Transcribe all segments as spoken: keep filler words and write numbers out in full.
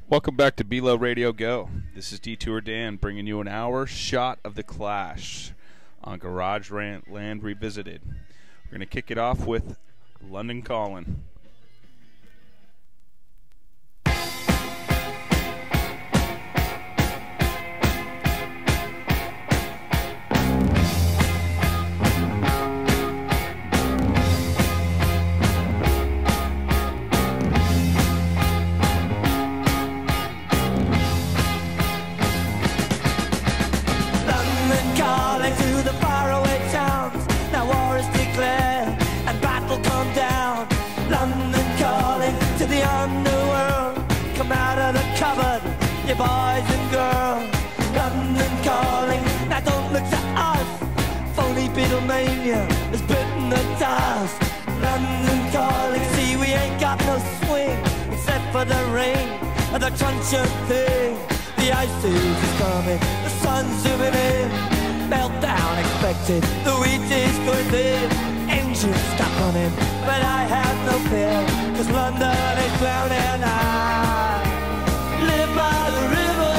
Welcome back to B-Low Radio Go. This is Detour Dan bringing you an hour shot of The Clash on Garage Land Revisited. We're going to kick it off with London Calling. You boys and girls, London calling. Now don't look to us. Phony Beatlemania has bitten the dust. London calling. See, we ain't got no swing except for the rain and the crunching thing. The ice age is coming. The sun's zooming in. Meltdown expected. The wheat is going thin. Engines stop running, but I have no fear, 'cause London is drowning. I live by the river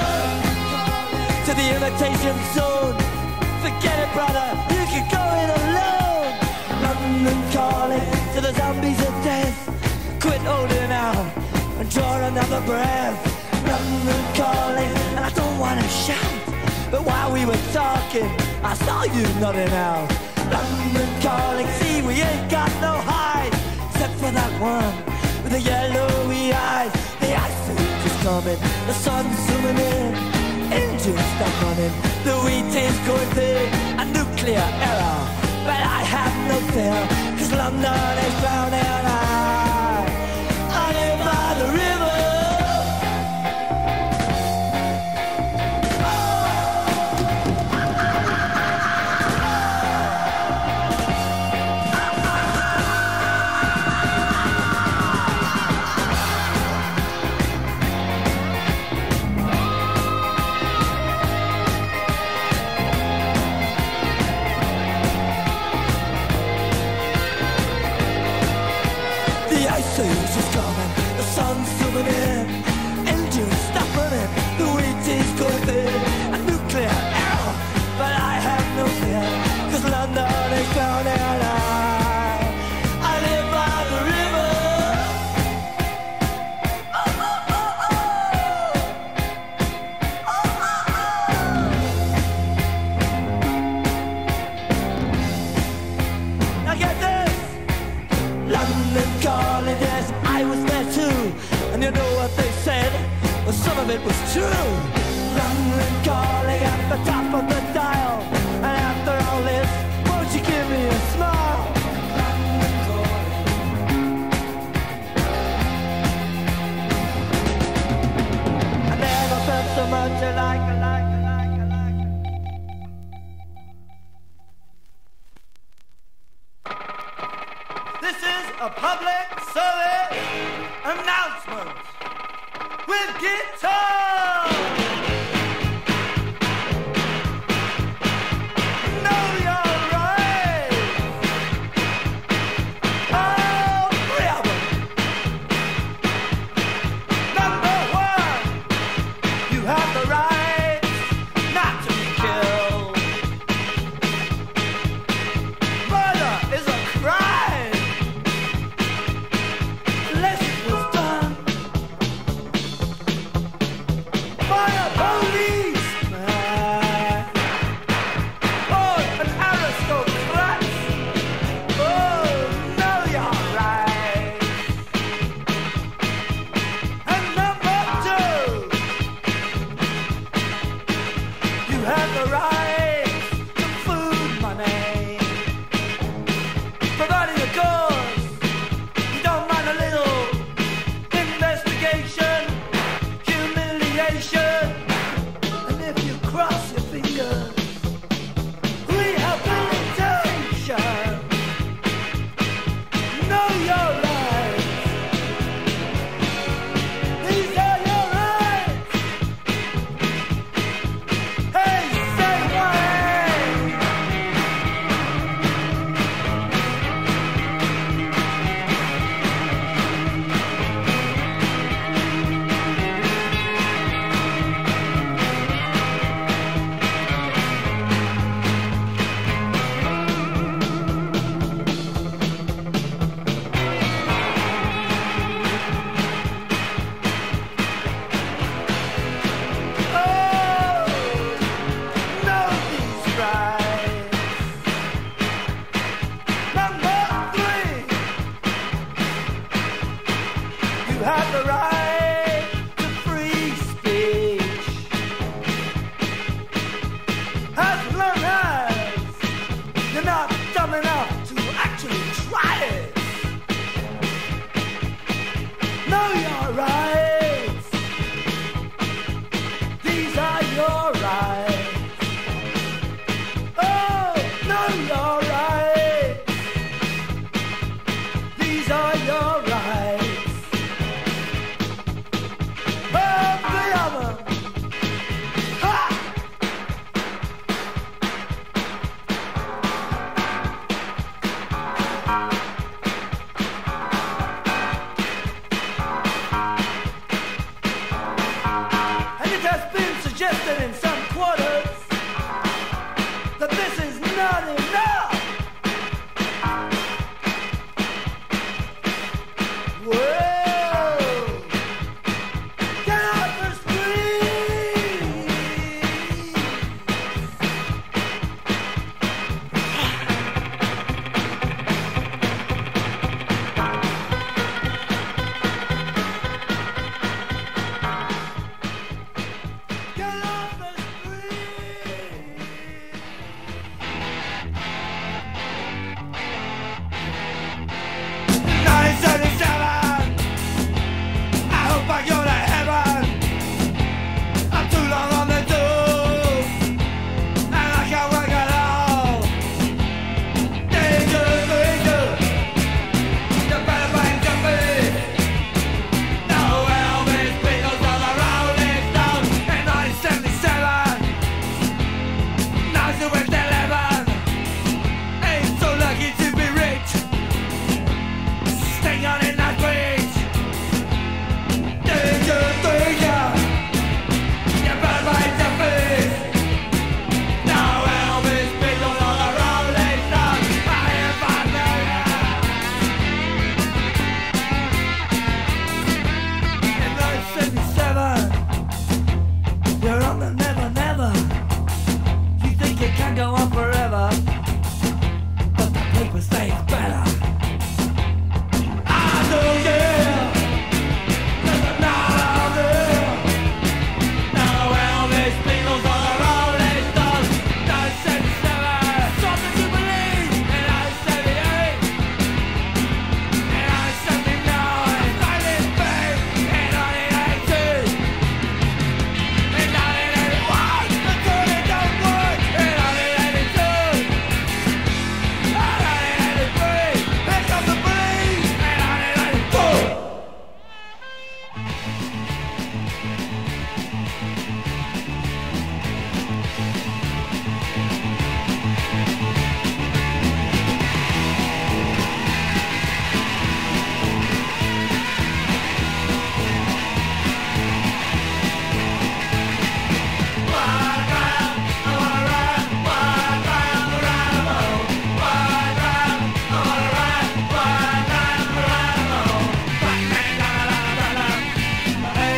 to the imitation zone. Forget it, brother, you can go it alone. London calling to the zombies of death. Quit holding out and draw another breath. London calling, and I don't want to shout, but while we were talking, I saw you nodding out. London calling, see, we ain't got no hide, except for that one with the yellowy eyes. The ice age is coming, the sun's zooming in, engines stop running, the wheat is going thin, a nuclear error, but I have no fear, 'cause London is drowning. I, I live by the river. It was true. London calling at the top of the dial, and after all this, won't you give me a smile? London calling. I never felt so much alike, alike, alike, alike. This is a public service announcement with guitar. Know your rights. All three of them. Number one, you have the right not to be killed. Murder is a crime. Less was done. have the right to free speech. As long as you're not dumb enough to actually try it. Know your rights. These are your rights. Oh, know your rights. These are your rights. Oh, three of them. Ha! And it has been suggested in some quarters that this is not enough. Whoa! Get off the street! Get off the street! nineteen seventy-seven, I hope I go to heaven. I'm too long on the tools, and I can't work at all. Danger, danger, you better find your feet. No Elvis Beatles on the Rolling Stones in nineteen seventy-seven. Now's the West eleven. Ain't so lucky to be rich. Stay on in that bridge. Danger, danger, you better find your feet. No Elvis Beatles on the Rolling Stones. I am fine in nineteen seventy-seven, you're on the never, never. You think it can go on forever, but the paper says better. I know, yeah, there's another there. No Elvis Beatles on the Rolling Stones. nineteen seventy-seven, something to believe. In nineteen seventy-eight, in nineteen seventy-nine, Silent Bay. In nineteen eighty, in nineteen eighty-one, the turning don't work. In nineteen eighty-two, in nineteen eighty-three, here comes the police. In nineteen eighty-four. Hey,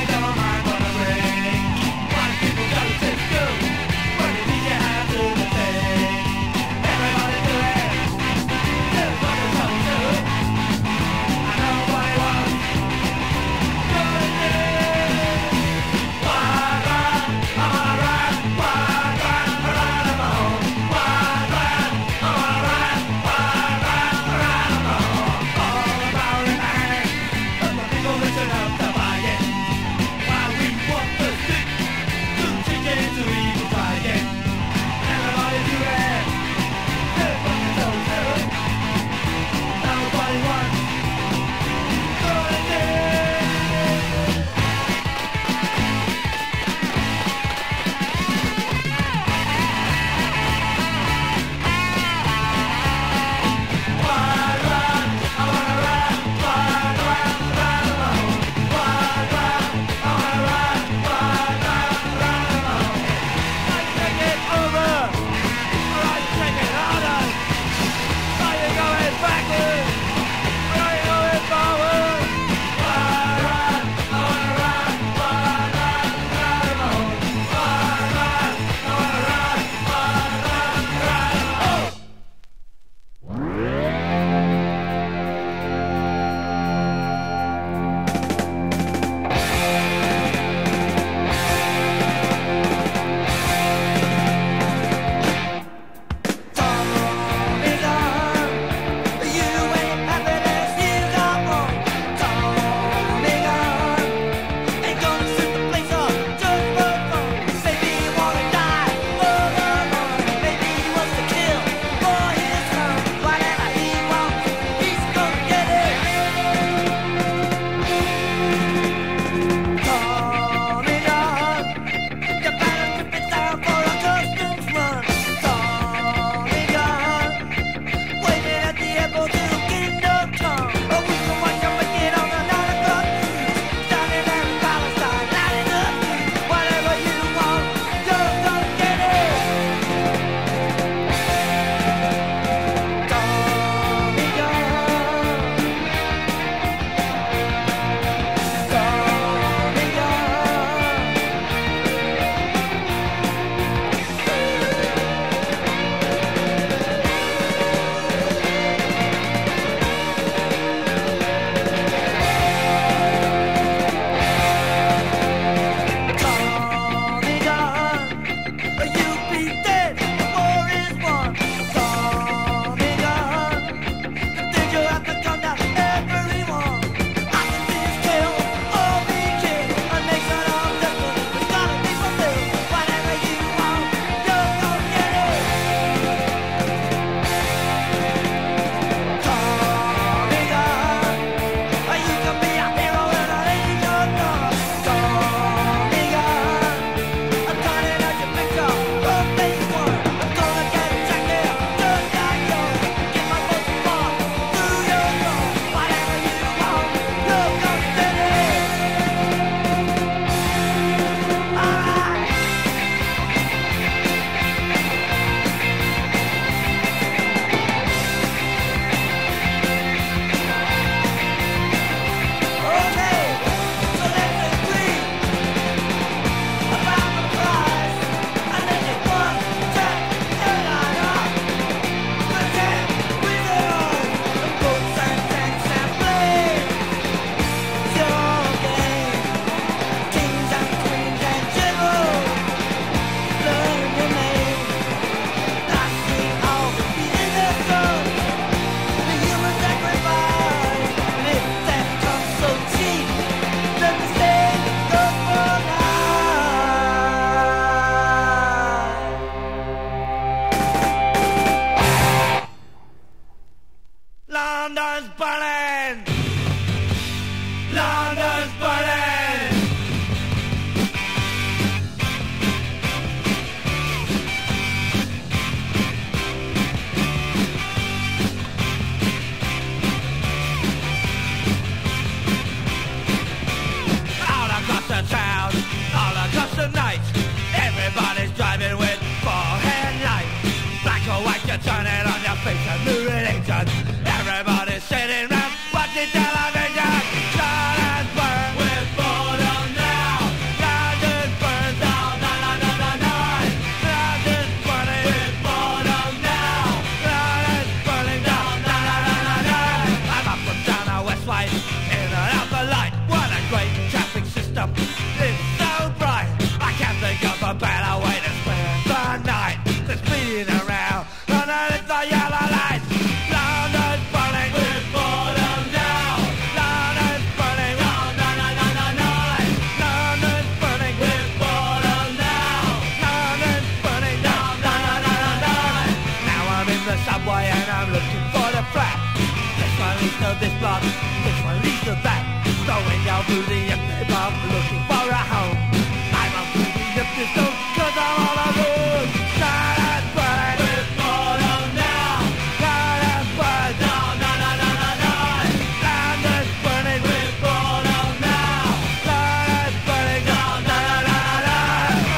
this block. This one leads the back, going down through the empty pub, looking for a home. I'm up through the empty stone, cause I'm all alone. Shut up, burn. We're falling now. Shut up, burn. No, no, no, no, no, no. Land is burning. We're falling now. Shut up, burning. No, no, no, no, no, no.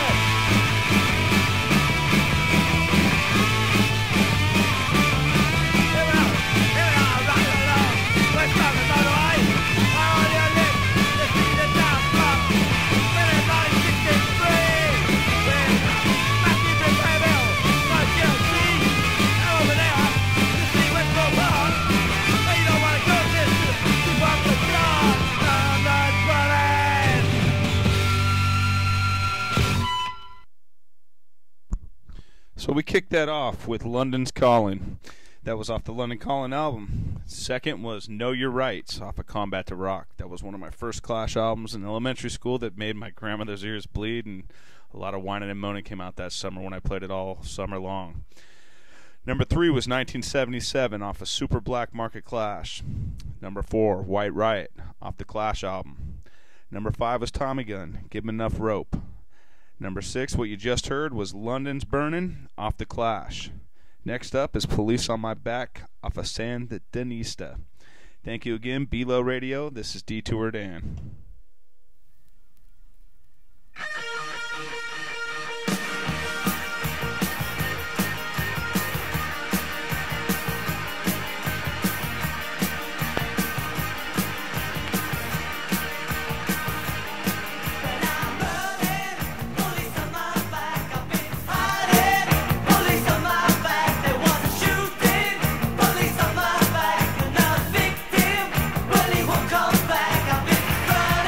Here we are, here we are, right along. We're coming, by the way. How on your lips? You see the down club. Minute nineteen sixty-three. With Matthew McCabe, like G L C. And over there, you see Westbrook Park. But you don't want to go this. You want to start. I'm not running. So we kicked that off with London's Calling. That was off the London Calling album. Second was Know Your Rights off of Combat to Rock. That was one of my first Clash albums in elementary school that made my grandmother's ears bleed, and a lot of whining and moaning came out that summer when I played it all summer long. Number three was nineteen seventy-seven off of Super Black Market Clash. Number four, White Riot off the Clash album. Number five was Tommy Gun, Give 'Em Enough Rope. Number six, what you just heard, was London's Burning off the Clash. Next up is Police on My Back off of Sandinista. Thank you again, B-Lo Radio. This is Detour Dan. Police on my back, I've been hiding. Police on my back, there was a shooting. Police on my back, and a victim. Well, he won't come back. I've been running.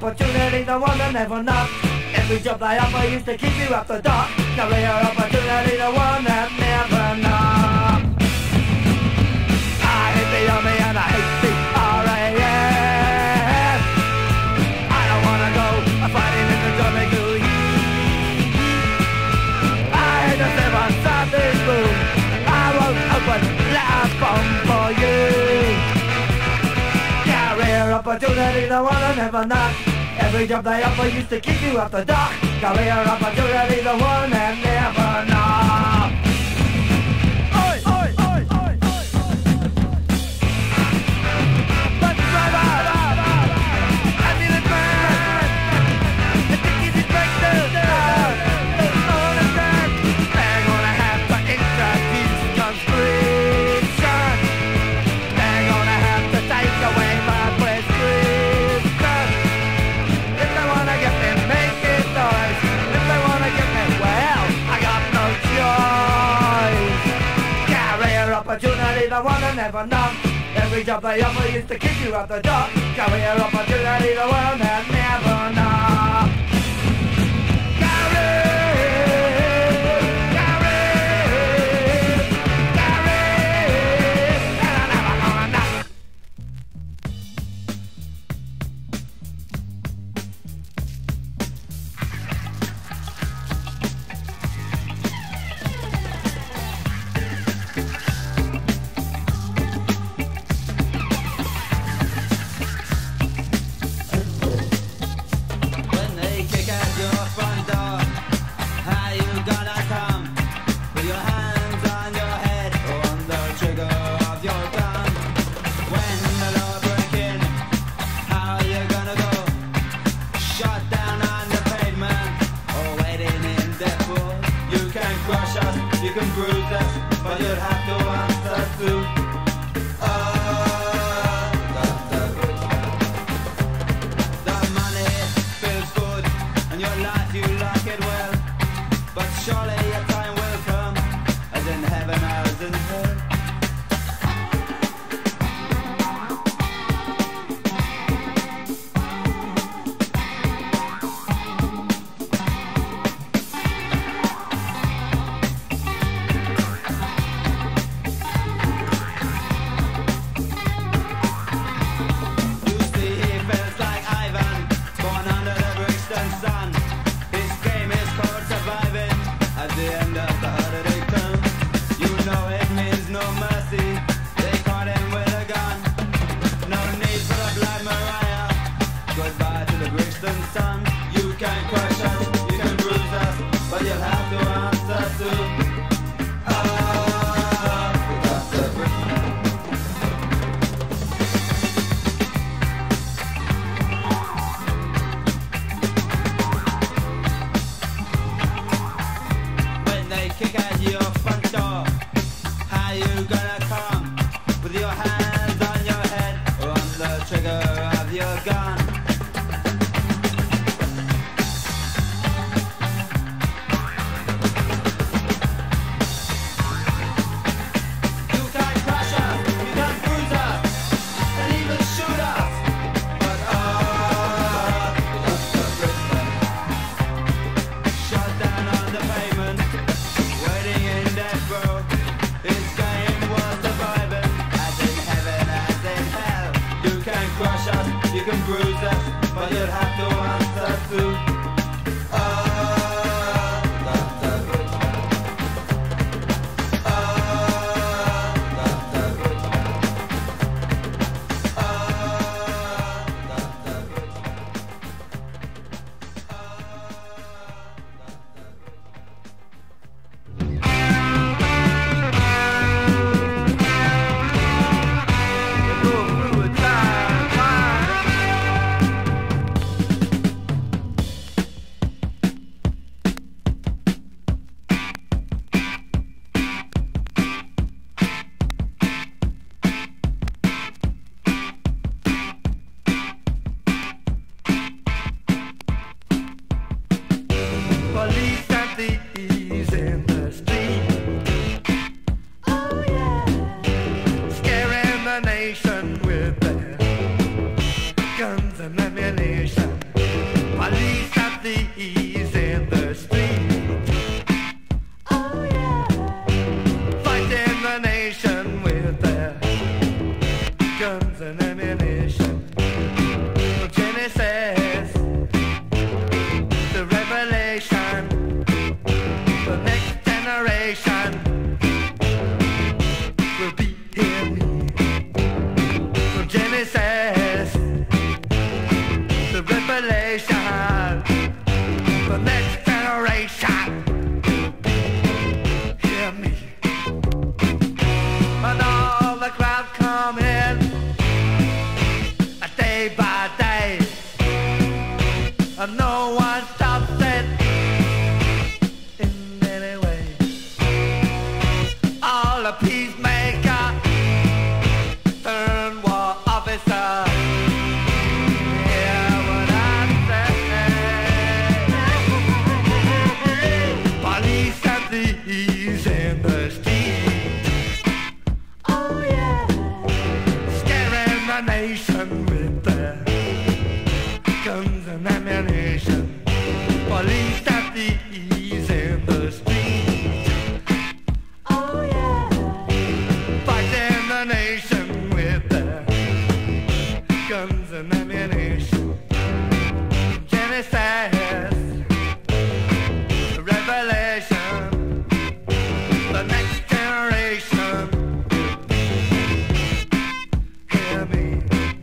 opportunity, the one that never knocked. Every job they offer used to keep you up the dock. Career opportunity, the one that never knocked. I hate the army and I hate the R A F. I don't wanna go fighting in the jungle heat. I hate to live outside this room. I won't open that bomb for you. Career opportunity, the one that never knocked. Every job they offer used to keep you off the dock. Career opportunity, the one that never knocked. Oi, oi, oi, oi, oi. Bus driver, ambulance man, the ticket is breakdown. On a track, they're gonna have to introduce conscription. They're gonna have to take away my prescription. If they wanna get me naked toys, if they wanna get me, well, I got no choice. Career opportunity, the one that never knocked. Every job they offer used to keep you out the dock. Career opportunity, the one that never knocked. Career, career, career, and I never gonna knock. When they kick at your front door, how you gonna come? With your hands on your head or on the trigger of your gun? When the law break in, how you gonna go? Shot down on the pavement or waiting in Deadpool? You can crush us, you can bruise us, but you'll have to answer to. The money feels good, and your life you like it well. But surely your time will come, as in heaven as in hell. You see, he feels like Ivan, born under the Brixton sun. His game is called surviving. At the end of the holiday term, you know it means no mercy. They caught him with a gun. No need for the Black Mariah. Goodbye to the Brixton sun. You can crush us, you can bruise us, but you'll have to answer to. Ah, that's a Brixton. When they kick at your front door, how you gonna come? With your hands on your head or on the trigger of your gun? You can crush us, you can bruise us, and even shoot us. But oh, that's the Brixton. Shot down on the pavement, waiting in death row. His game was surviving, as in heaven, as in hell. You can crush us, you can bruise us, but you'll have to answer to. Oh, that's the Brixton. Oh, that's the Brixton. Oh, that's the Brixton. and no one stops it in any way. All the peacemaker turn war officer. Hear what I say. Police and thieves in the street. Oh yeah. Scaring the nation with their guns and ammunition. Police and thieves in the street. Oh yeah. Fighting the nation with their guns and ammunition. Genesis, Revelation, the next generation. Hear me.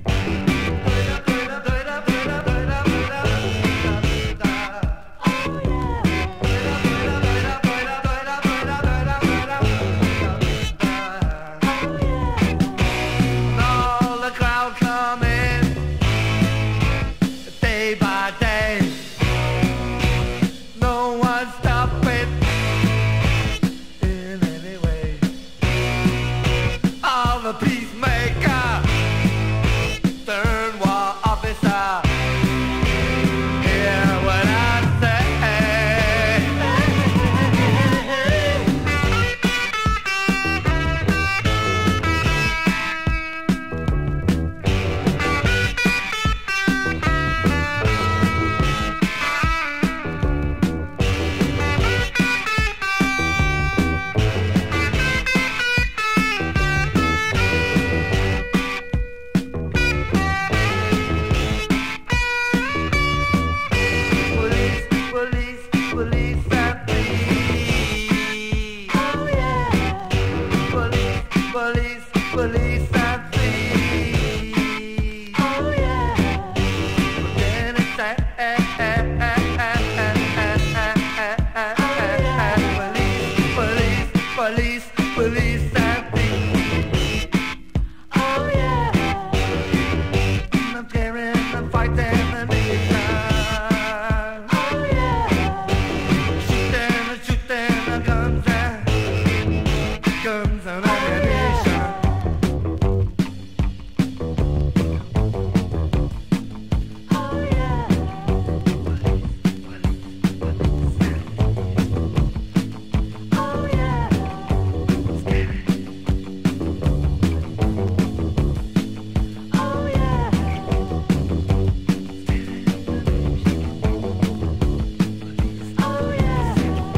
All the crowd coming day by day. No one stop it in any way. All the peacemaker turn war officer. Hear what I say. Police, police, police and thieves. Oh yeah. Police, police, police and thieves. Oh yeah. Then it's a- Police, police, police, police and thieves. Oh yeah. I'm tearing, I'm fighting the nation. Oh yeah. Shooting and shooting the guns and guns and ammunition. Oh yeah. Oh yeah. Oh yeah. Oh yeah.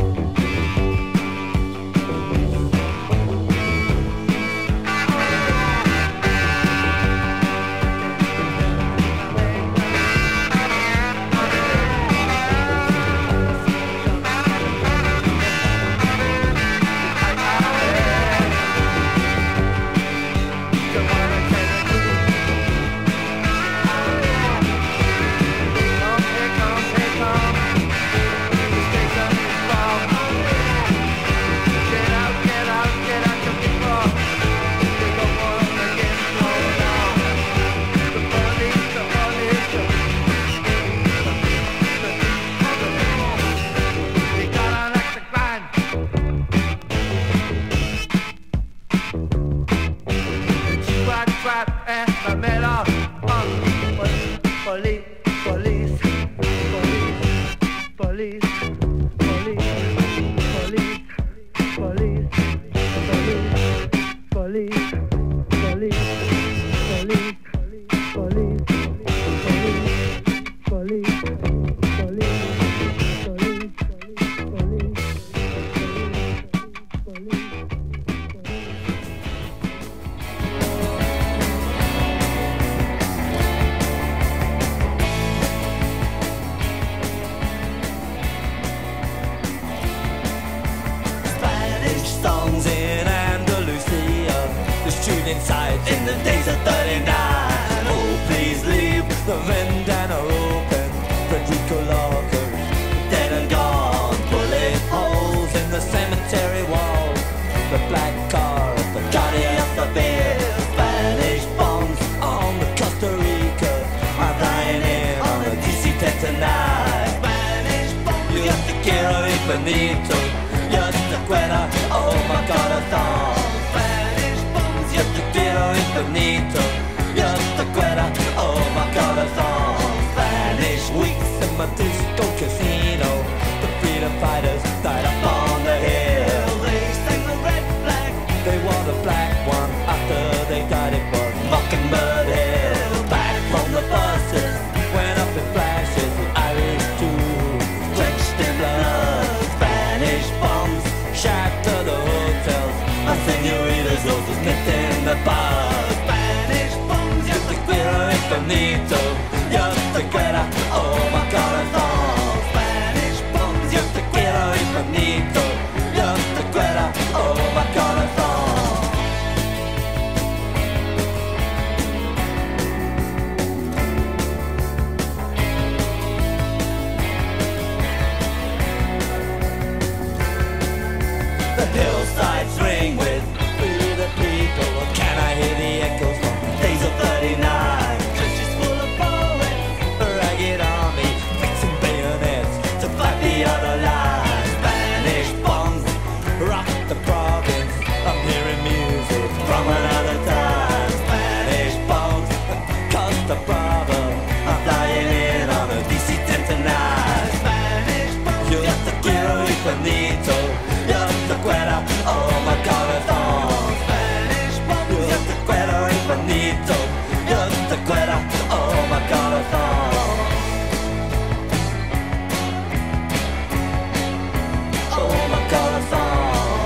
Trap and the middle of police, police, police, police, police, police, police, police, police, police, police, police, police, police, Spanish songs in Andalusia, the shooting sides in the days of thirty-nine. Oh, please leave the Vendana open. Federico Lockers, dead and gone. Bullet holes in the cemetery walls. The black car, the Johnny of the beer. Spanish bombs on the Costa Rica are flying in on the D C ten tonight. quiero infinito. Yo te quiero, oh my corazón. Spanish bombs, yo te quiero infinito. Yo te quiero, oh my corazón. Spanish weeks in my disco casino. The freedom fighters died up on the hill. They sang the red flag, they wore the black one. After they died it was Mockingbird Hill. Back from the buses, went up in flashes. The Irish too, drenched in blood. Spanish bombs shatter the hotels. My senoritas, those who's met in the bar. Spanish bombs, yo te quiero infinito. Yo te quiero, oh my corazón. Spanish bombs, yo te quiero infinito. Yo te quiero, oh my corazón. The hillsides ring with "Free the people." Can I hear the echoes from days of thirty-nine? Churches full of poets, a ragged army, fixing bayonets to fight the other line. Spanish bombs rock the province. I'm hearing music from another time. Spanish bombs Costa Brava. I'm flying in on a D C ten tonight. Spanish bombs, yo te quiero infinito. Yo te quiero, oh my corazón. Spanish bombs, yo te quiero infinito. Yo te quiero, oh my corazón. Oh my corazón.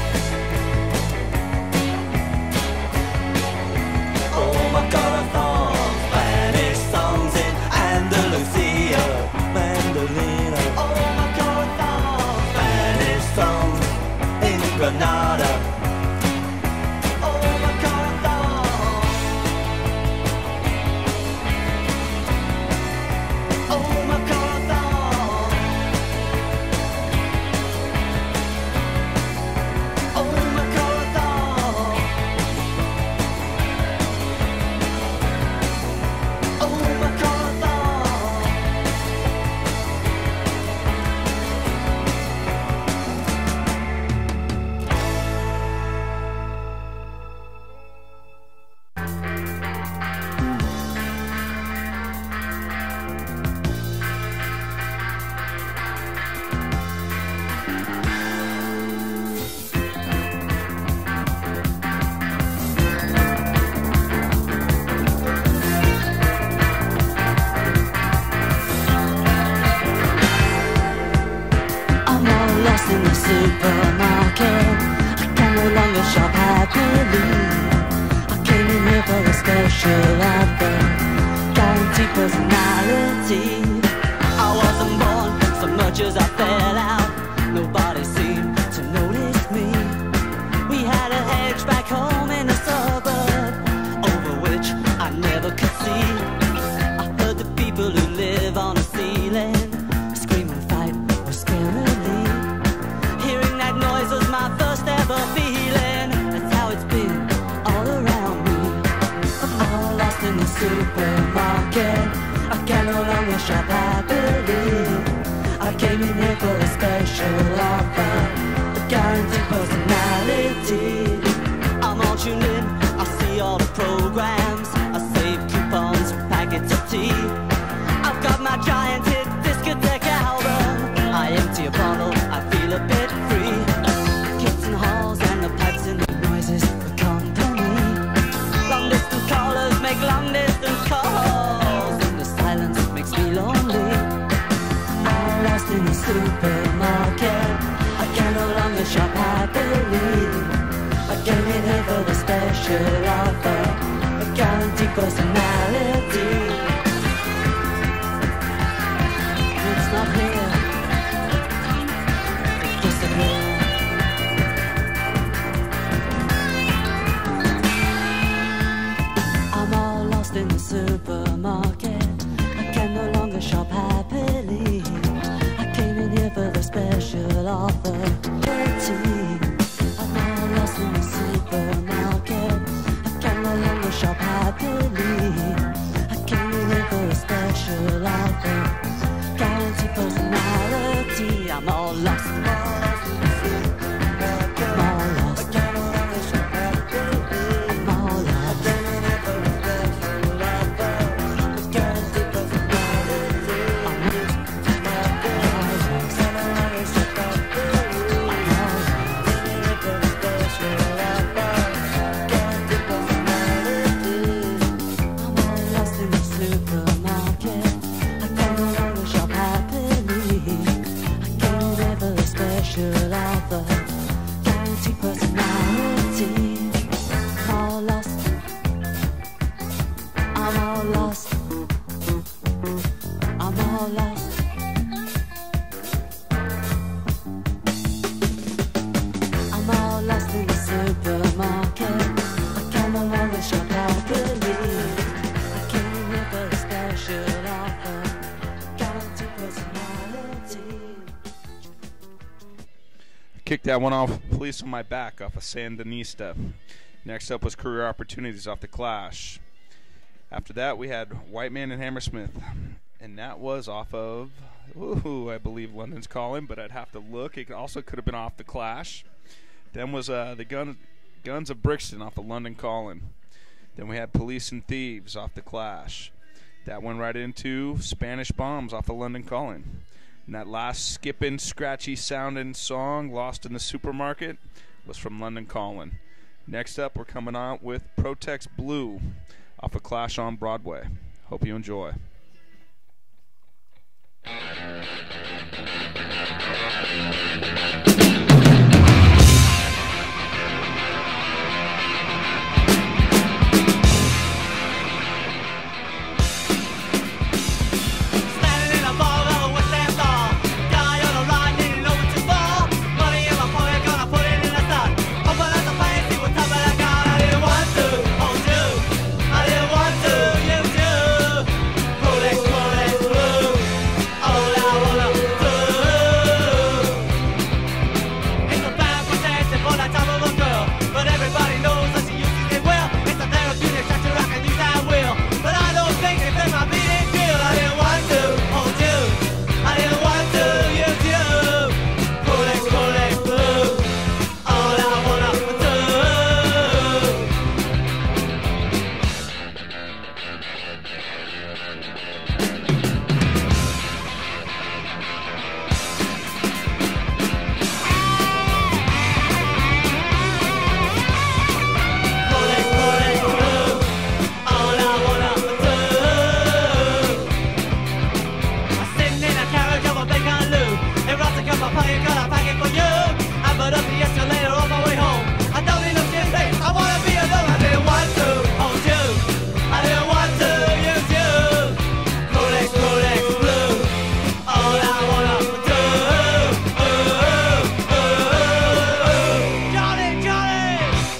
Oh my corazón. Spanish songs in Andalusia, mandolina. Oh my corazón. Spanish songs in Granada. Oh my corazón. Oh my corazón. Oh my corazón. Oh my corazón. I'm all lost in the supermarket. I can no longer shop happily. I came in here for a special offer, guaranteed personality. I wasn't born so much as I fell out. Nobody seemed to notice me. We had a hedge back home in the suburb, over which I never could see. I heard the people who live on the ceiling scream and fight scarily. Hearing that noise was my first ever feeling. That's how it's been all around me. I'm all lost in the supermarket. I can no longer shop happily. I came in here for a special offer, a guaranteed personality. I'm all tuned in, I see all the programs. I save coupons for packets of tea. I've got my giant hit discotheque album. I empty a bottle, I feel a bit free. Kids in halls and the pipes and the noises for company. Long distance callers make long distance calls, and the silence makes me lonely. I'm lost in the supermarket. I can no longer shop happily. I came in here for the special offer, a guaranteed personality. It's not here. I'm all lost in the supermarket. I can no longer shop happily. I came in here for the special offer. I'm all lost in the supermarket. I can no longer shop happily. I came in here for a special offer, guaranteed personality. reality. I'm all lost. I'm all lost. I'm all lost. I'm all lost. I'm all lost in the supermarket. I can no longer shop happily. I can't ever a special offer, guaranteed personality. I'm all lost. I'm all lost. I'm all lost. I'm all lost in the supermarket. I can no longer shop happily. I can't ever a special offer, guaranteed personality. Kicked that one off. Police on My Back off of Sandinista. Next up was Career Opportunities off The Clash. After that, we had White Man and Hammersmith, and that was off of, ooh, I believe London's Calling, but I'd have to look. It also could have been off The Clash. Then was uh, the Gun, Guns of Brixton off of London Calling. Then we had Police and Thieves off The Clash. That went right into Spanish Bombs off of London Calling. And that last skipping, scratchy sounding song, Lost in the Supermarket, was from London Calling. Next up, we're coming out with Protex Blue off of Clash on Broadway. Hope you enjoy. Standing in a bar of a West End bar. Guy on a ride, didn't know what to for. Money in my pocket, gonna put it in a sock. Open up the face, see what's up, but I got. I didn't want to hold you. I didn't want to use you. Rolex, Rolex, blue. All I wanna do. It's a bad protection for that type of a girl, but everybody knows that she uses it well. It's a therapeutic structure, I can use that will, but I don't think it's in my beating deal. I didn't want to hold you. I didn't want to use you. Rolex, Rolex, blue. All I wanna do. Rolex, Rolex, blue. All I wanna do. I'm sitting in a carriage of a bacon loo. Erotica, my pocket, got a packet for you. I'm but up the escalator on my way home. I don't need no champagne, I wanna be alone. I didn't want to hold you. I didn't want to use you. Rolex, Rolex, blue. All I wanna do. Johnny, Johnny.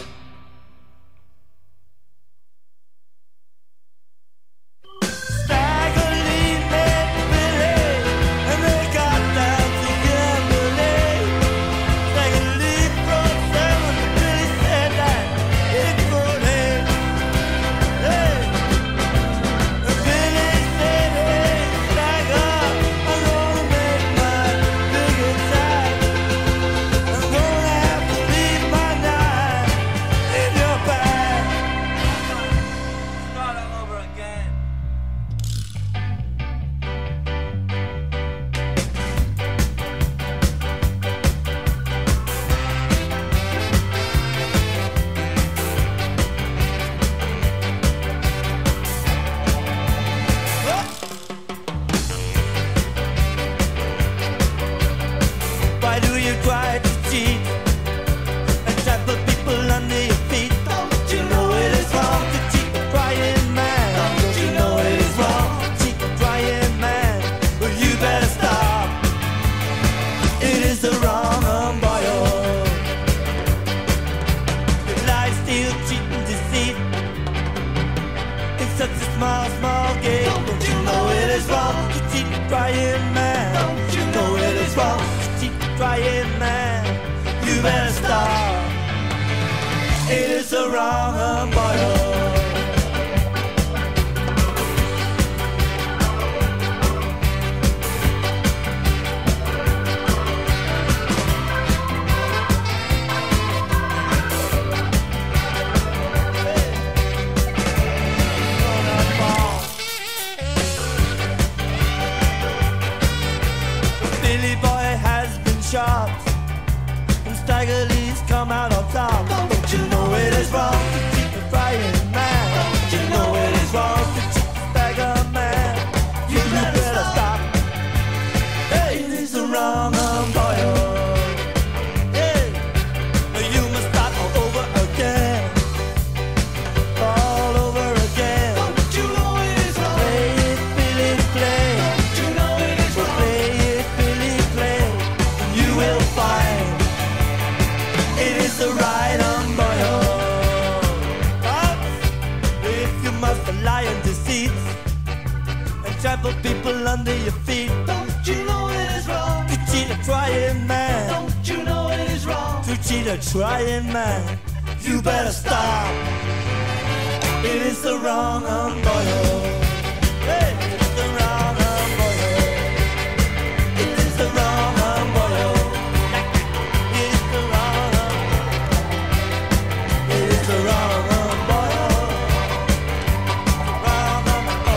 Staggerly met Billy, and they got down to gambling. Staggerly from seven, Billy said that it could end. Hey, and Billy said, hey, Stagger, I'm gonna make my big attack. I'm gonna have to leave my knife in your bag. Start all over again. Why do you try to cheat and trample people under your feet? Don't you know it is wrong to cheat a crying man? Don't you know it is wrong to cheat a crying man? Well, you better stop. It is the wrong umbrella. You lie, steal, cheat, and deceit in such a small, small game. Don't you know it is wrong to cheat a crying man? Don't you know it is wrong to cheat a crying man? You better stop. It is the wrong umbrella. charts and staggerlies come out on top. Don't you know it is wrong to cheat the frying man? Don't you know it is wrong to cheat the stagger man? You, you better, better stop. Hey, it is the wrong employer. Hey, you must start all over again. All over again. Don't you know it is wrong? Play it, Billy, play. Don't you know it is wrong? Play it, Billy, play. You will find it is the right employer. If you must lie and deceit and trample people under your feet, don't you know it is wrong? To cheat a trying man. Don't you know it is wrong? To cheat a trying man. You better stop. It is the wrong employer. Hey, it's the wrong employer. It is the wrong employer. It is the wrong employer. It is the wrong employer. Wrong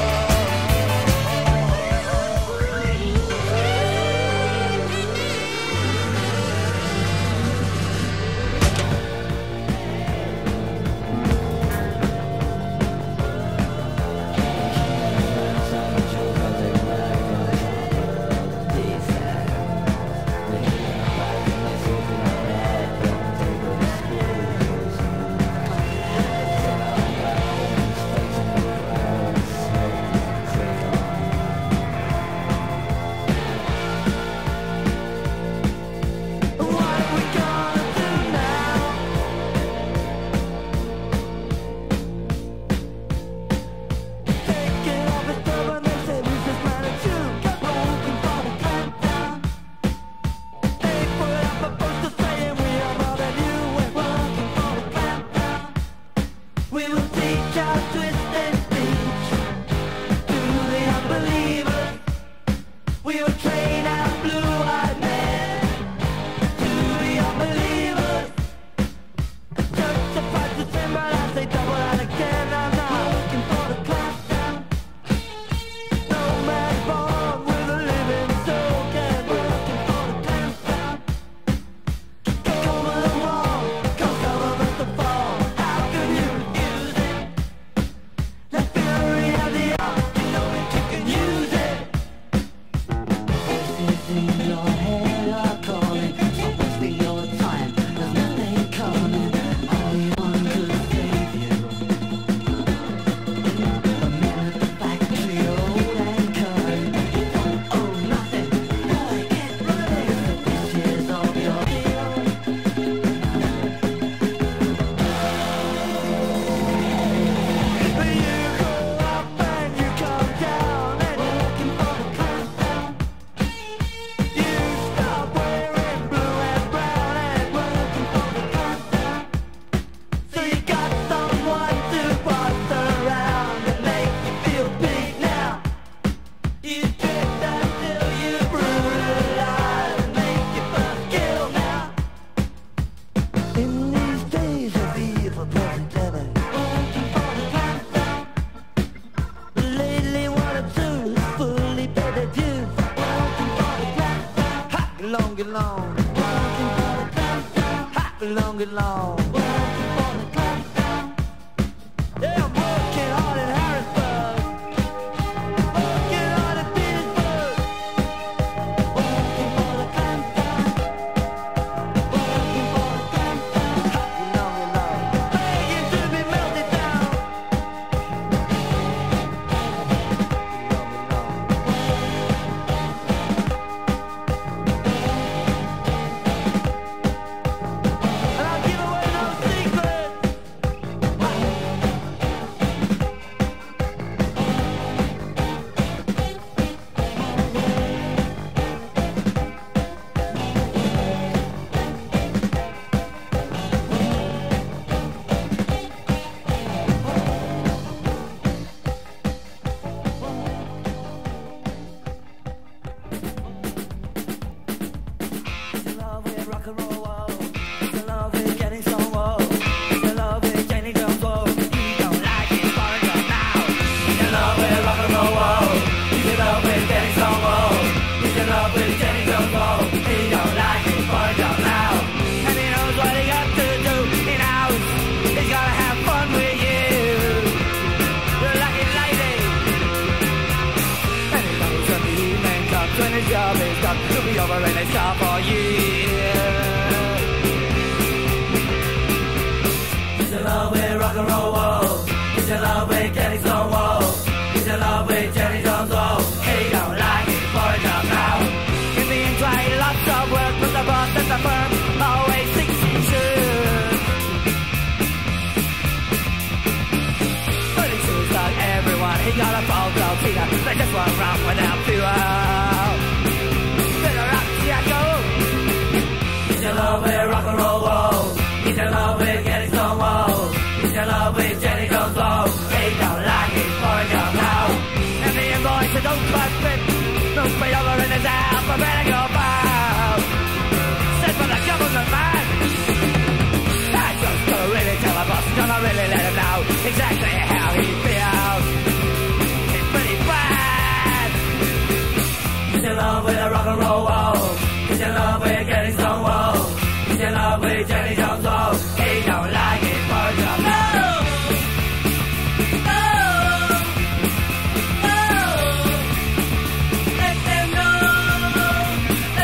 long and long. Yeah, I'm working hard in Harrisburg, working hard in Petersburg, working for the clampdown, working for the clampdown. Long and long, begging to be melted down. Long and long. And I'll give away when his job is done, he'll be over in his car for years. He's in love with rock and roll, whoa. He's in love with Kenny Stonewall. He's in love with Jenny Jones, whoa. He don't like it for a job now. In the inside, lots of work, but the boss at the firm always thinks he should. But he seems like everyone, he got a phone call, Tina. They just run around without fuel. Better up, Chicago. He's in love with rock and roll, whoa. He's in love with Kenny Stonewall. He's in love with Jenny Jones, whoa. He don't like it for a job now. And the invoice that don't quite fit, don't pay over in his alphabetical go bow. Sent for the government man. I just don't really tell my boss, gonna really let him know exactly how he feels. It's pretty bad. He's in love with a rock and roll, whoa. He's in love with Kenny Stonewall. He's in love with Jenny Jones, whoa. He don't like it for a job. No! No! No! Let them know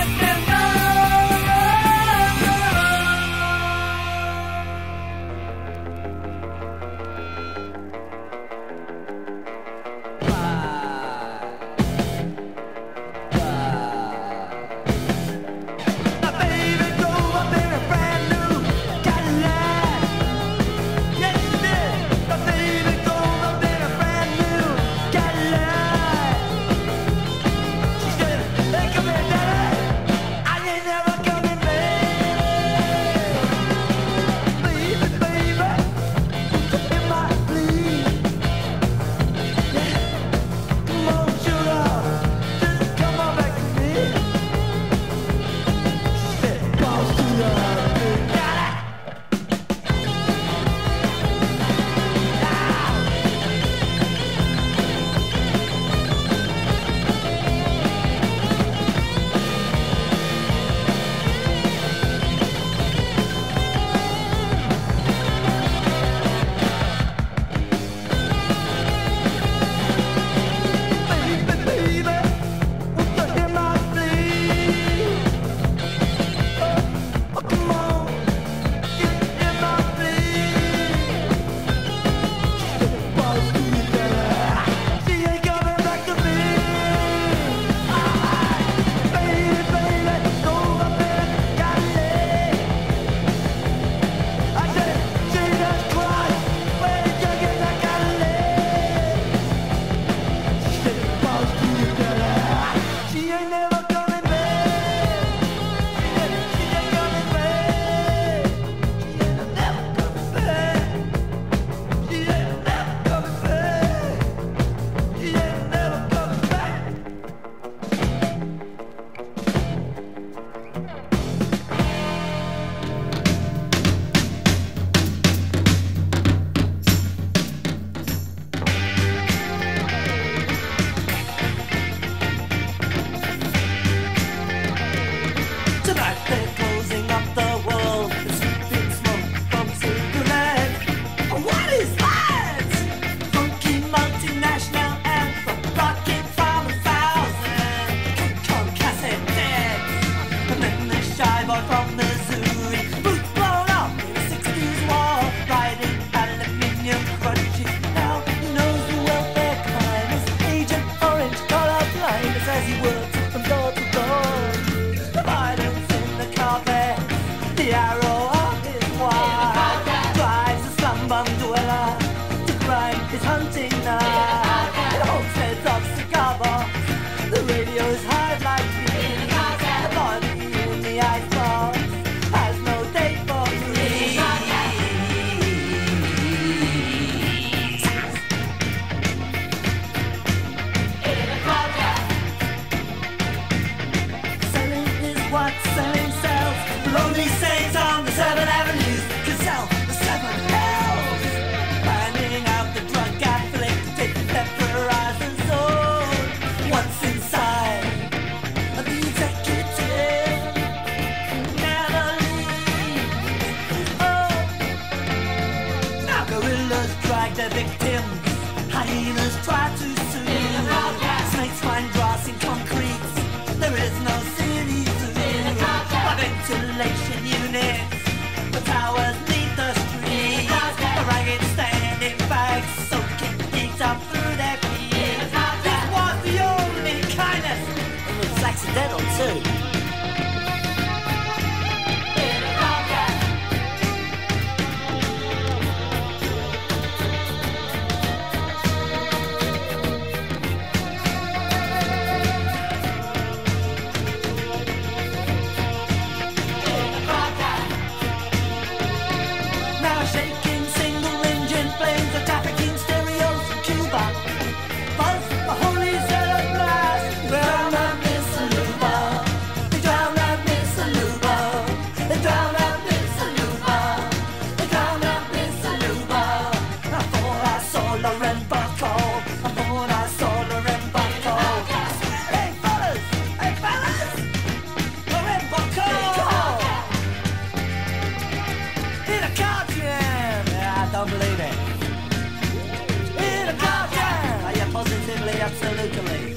locally.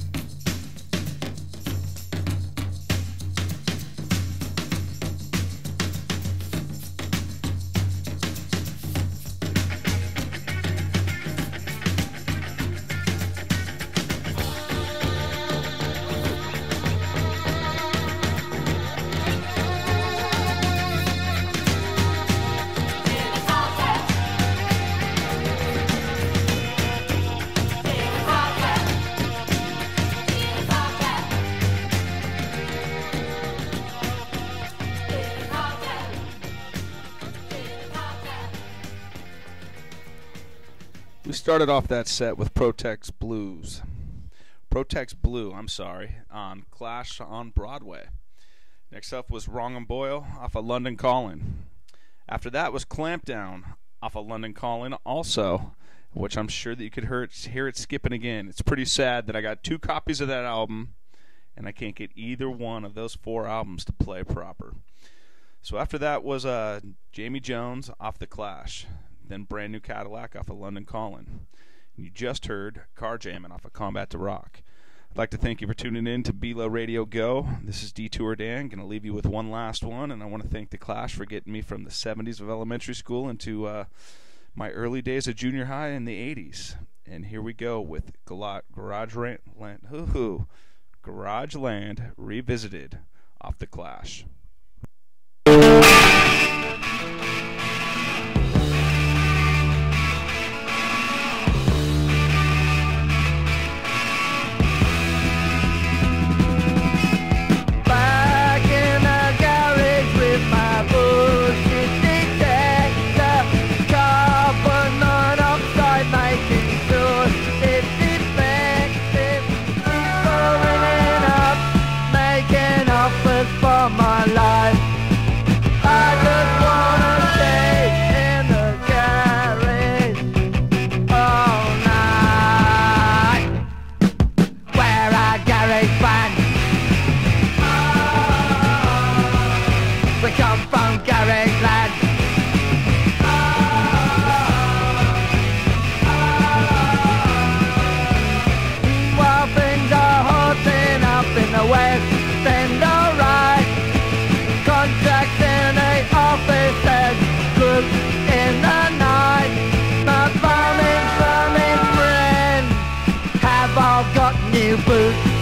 We started off that set with Protex Blues. Protex Blue, I'm sorry, on Clash on Broadway. Next up was Wrong and Boyle off of London Calling. After that was Clampdown off of London Calling also, which I'm sure that you could hear it, hear it skipping again. It's pretty sad that I got two copies of that album and I can't get either one of those four albums to play proper. So after that was uh, Jamie Jones off The Clash. Then Brand New Cadillac off of London Calling. And you just heard Car Jammin' off of Combat to Rock. I'd like to thank you for tuning in to B L O Radio Go. This is Detour Dan. Going to leave you with one last one, and I want to thank The Clash for getting me from the seventies of elementary school into uh, my early days of junior high in the eighties. And here we go with Gal- Garage Land, Land, hoo-hoo, Garage Land Revisited off The Clash. Boots